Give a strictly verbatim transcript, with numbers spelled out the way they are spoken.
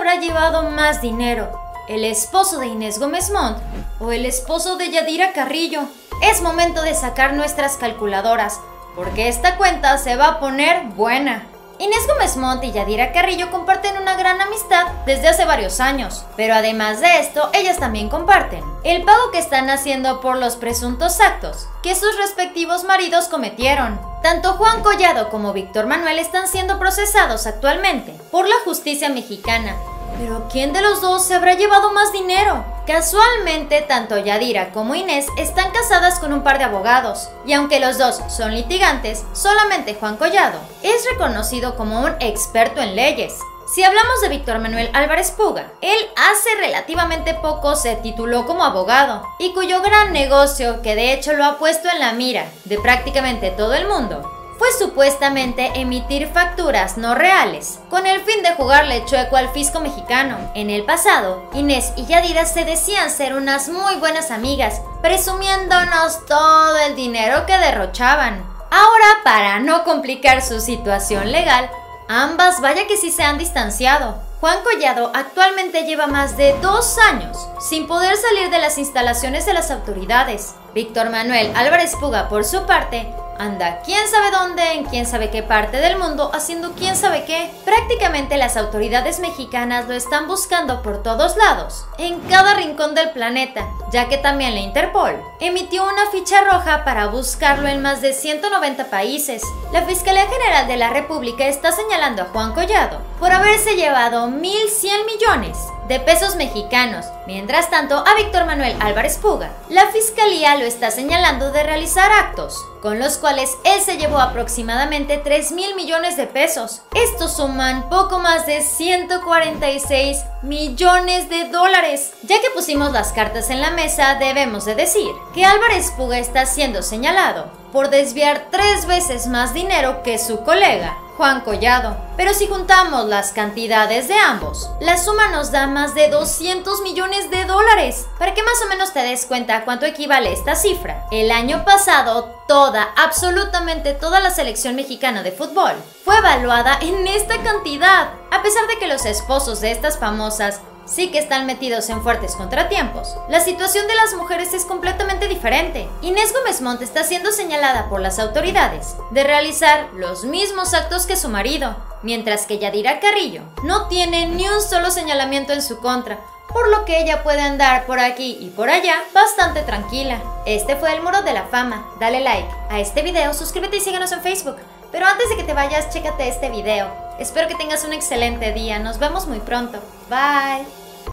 habrá llevado más dinero? ¿El esposo de Inés Gómez Montt o el esposo de Yadira Carrillo? Es momento de sacar nuestras calculadoras, porque esta cuenta se va a poner buena. Inés Gómez Montt y Yadira Carrillo comparten una gran amistad desde hace varios años, pero además de esto, ellas también comparten el pago que están haciendo por los presuntos actos que sus respectivos maridos cometieron. Tanto Juan Collado como Víctor Manuel están siendo procesados actualmente por la justicia mexicana. Pero ¿quién de los dos se habrá llevado más dinero? Casualmente, tanto Yadira como Inés están casadas con un par de abogados, y aunque los dos son litigantes, solamente Juan Collado es reconocido como un experto en leyes. Si hablamos de Víctor Manuel Álvarez Puga, él hace relativamente poco se tituló como abogado, y cuyo gran negocio, que de hecho lo ha puesto en la mira de prácticamente todo el mundo, fue supuestamente emitir facturas no reales, con el fin de jugarle chueco al fisco mexicano. En el pasado, Inés y Yadira se decían ser unas muy buenas amigas, presumiéndonos todo el dinero que derrochaban. Ahora, para no complicar su situación legal, ambas vaya que sí se han distanciado. Juan Collado actualmente lleva más de dos años sin poder salir de las instalaciones de las autoridades. Víctor Manuel Álvarez Puga, por su parte, anda quién sabe dónde, en quién sabe qué parte del mundo, haciendo quién sabe qué. Prácticamente las autoridades mexicanas lo están buscando por todos lados, en cada rincón del planeta, ya que también la Interpol emitió una ficha roja para buscarlo en más de ciento noventa países. La Fiscalía General de la República está señalando a Juan Collado por haberse llevado mil cien millones de pesos mexicanos. Mientras tanto, a Víctor Manuel Álvarez Puga, la Fiscalía lo está señalando de realizar actos con los cuales él se llevó aproximadamente tres mil millones de pesos. Estos suman poco más de ciento cuarenta y seis millones de dólares. Ya que pusimos las cartas en la mesa, debemos de decir que Álvarez Puga está siendo señalado por desviar tres veces más dinero que su colega Juan Collado. Pero si juntamos las cantidades de ambos, la suma nos da más de doscientos millones de dólares. Para que más o menos te des cuenta a cuánto equivale esta cifra, el año pasado toda, absolutamente toda la selección mexicana de fútbol fue evaluada en esta cantidad. A pesar de que los esposos de estas famosas sí que están metidos en fuertes contratiempos, la situación de las mujeres es completamente diferente. Inés Gómez Montt está siendo señalada por las autoridades de realizar los mismos actos que su marido, mientras que Yadira Carrillo no tiene ni un solo señalamiento en su contra, por lo que ella puede andar por aquí y por allá bastante tranquila. Este fue el Muro de la Fama. Dale like a este video, suscríbete y síguenos en Facebook. Pero antes de que te vayas, chécate este video. Espero que tengas un excelente día. Nos vemos muy pronto. Bye.